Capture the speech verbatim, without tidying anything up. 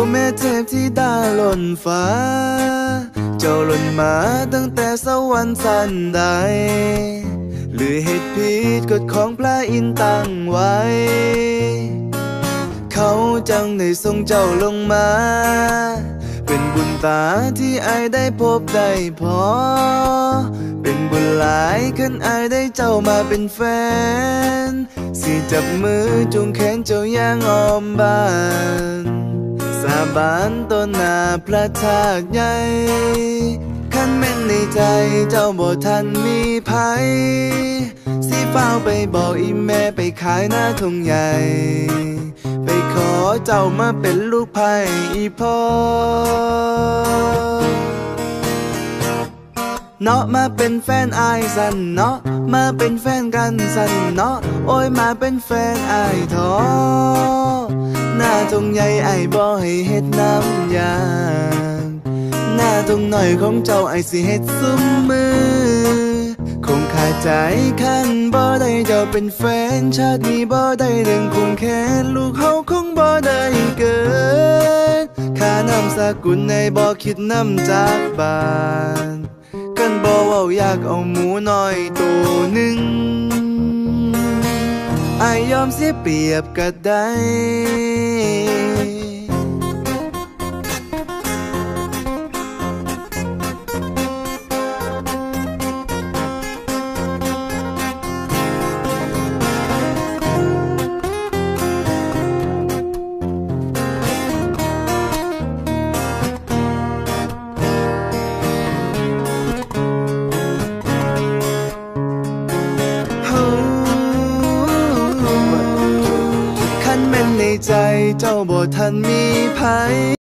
แม่เทพที่ดาล้นฟ้าเจ้าหล่นมาตั้งแต่สวรรค์สันใดหรือเหตุผิดกฎของพระอินทร์ตั้งไว้เขาจังได้ส่งเจ้าลงมาเป็นบุญตาที่อายได้พบได้พอเป็นบุญหลายขึ้นอายได้เจ้ามาเป็นแฟนสิจับมือจูงแขนเจ้าย่างอ้อมบ้านสาบานต่อหน้าพระธาตุใหญ่คันแม่นในใจเจ้าบ่ทันมีภัยสิเฝ้าไปบอกอีแม่ไปขายหน้าทุ่งใหญ่ไปขอเจ้ามาเป็นลูกไผ่อีพ่อเนาะมาเป็นแฟนอายสันเนาะมาเป็นแฟนกันสันเนาะโอ้ยมาเป็นแฟนอายทอหน้าทุ่งใหญ่อายบ่ให้เฮ็ดน้ำยางหน้าทุ่งหน่อยของเจ้าอายสิเฮ็ดซุมมือคงขาดใจคันบ่ได้เจ้าเป็นแฟนชาตินี้บ่ได้เรื่องคงแค้นลูกเฮาคงบ่ได้เกิดค่านามสกุลในบ่คิดนำจากบ้านกันบ่เว้าอยากเอาหมูน้อยตัวหนึ่งอายยอมเสียเปรียบก็ได้ในใจเจ้าบ่ทันมีภัย